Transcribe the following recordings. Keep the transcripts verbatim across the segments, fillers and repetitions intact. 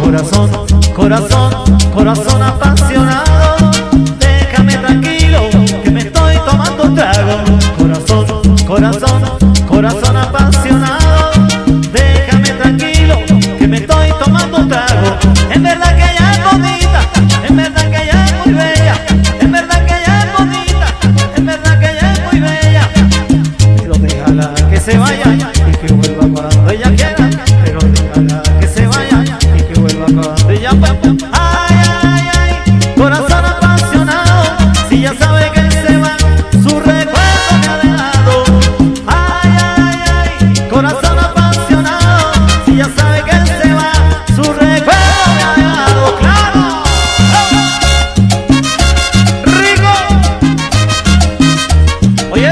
Corazón, corazón, corazón apasionado, déjame tranquilo que me estoy tomando un trago. Corazón, corazón, corazón apasionado, déjame tranquilo que me estoy tomando un trago. En verdad que ella es bonita, en verdad que ella es muy bella, en verdad que ella es bonita, en verdad que ella es muy bella. Pero déjala que se vaya y que vuelva cuando ella quiera. Pero déjala que se vaya y que vuelva cuando ella pueda. Ay, ay, ay, corazón apasionado, si ya sabe que se va, su recuerdo me ha dejado. Ay, ay, ay, corazón apasionado, si ya sabe que se va, su recuerdo me ha dejado. ¡Claro! ¡Rico! Oye,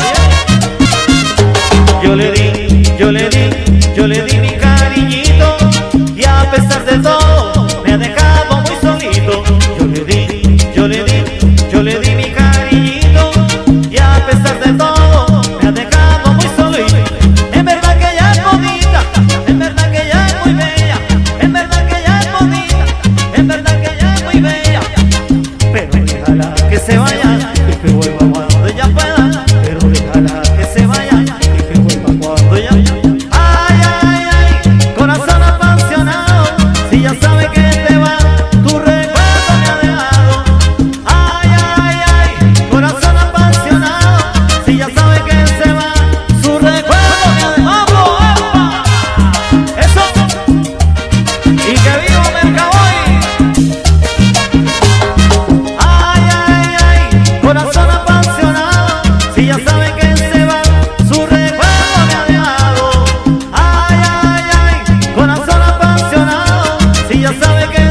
yo le di, yo le di, yo le di mi cariñito, y a pesar de todo me ha dejado muy solito. Yo le di, yo le di, yo le di mi cariñito, y a pesar de todo me ha dejado muy solito. En verdad que ella es bonita, en verdad que ella es muy bella, en verdad que ella es bonita, en verdad que ella es muy bella. Pero déjala que se vaya y que vuelva cuando ella pueda. Pero déjala que se vaya y que vuelva cuando ella pueda. Ay, ay, ay, corazón apasionado, si ya sabe que te va, tu recuerdo me ha dejado. Ay, ay, ay, corazón apasionado, si ya sabe que se va, su recuerdo me ha dejado. ¡Epa! Eso, y que viva Mercaboy. Ay, ay, ay, corazón apasionado, si ya sabe que se va, su recuerdo me ha dejado. Ay, ay, ay, corazón apasionado, si ya sabe que